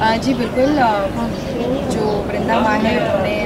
जी बिल्कुल। जो वृंदा माँ है उन्होंने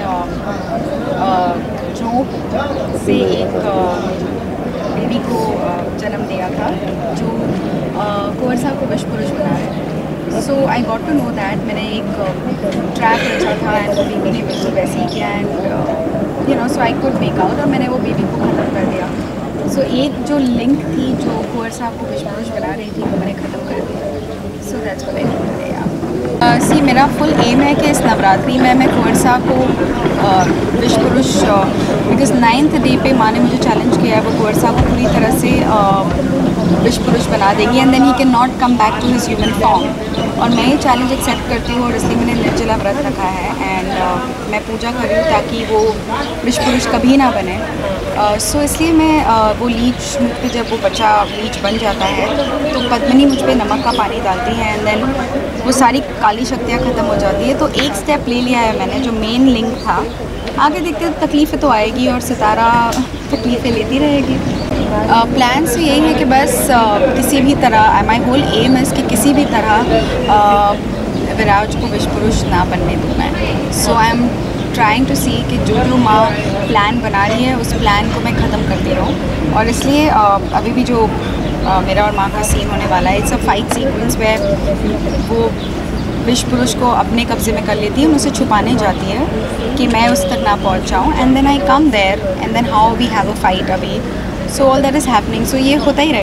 जोंक से एक बेबी को जन्म दिया था जो कुंवर साहब को विश्व पुरुष बना है। So I got to know that. मैंने एक ट्रैक रचा था एंड वो बेबी ने बिल्कुल वैसे ही किया and you know so I could make out और मैंने वो बेबी को ख़त्म कर दिया। सो एक जो लिंक थी जो कुंवर साहब को विश्व पुरुष बना रही थी वो मैंने ख़त्म कर दी। So that's what I did see मेरा फुल एम है कि इस नवरात्रि में मैं कुंवर साहब को विश्व पुरुष बिकॉज 9th डे पे माँ ने मुझे चैलेंज किया है वो कुंवर साहब को पूरी तरह से विश्व पुरुष बना देगी and then he can not come back to his human form. और मैं ये चैलेंज एक्सेप्ट करती हूँ और इसलिए मैंने निर्जला व्रत रखा है एंड मैं पूजा कर रही हूँ ताकि वो विश्व पुरुष कभी ना बने। सो इसलिए मैं वो लीच मुझ पर जब वो बच्चा लीच बन जाता है तो पद्मिनी मुझ पर नमक का पानी डालती है एंड देन वो सारी काली शक्तियाँ ख़त्म हो जाती है। तो एक स्टेप ले लिया है मैंने जो मेन लिंक था। आगे देखते हैं तकलीफ़ें तो आएगी और सितारा तकलीफ़ें लेती रहेगी। प्लान से यही है कि बस किसी भी तरह माई होल एम है कि किसी भी तरह विराज को विश्व पुरुष ना बनने दूँ मैं। So I am trying to see कि जो जो माँ प्लान बना रही है उस प्लान को मैं ख़त्म करती रहूँ। और इसलिए अभी भी जो मेरा और माँ का सीन होने वाला है इट्स अ फाइट सीक्वेंस में वो विश्व पुरुष को अपने कब्ज़े में कर लेती है, मुझसे छुपाने जाती है कि मैं उस तक ना पहुँच जाऊँ and then I come there and then how we have a fight अभी। So all that is happening. So ये होता ही रहेगा।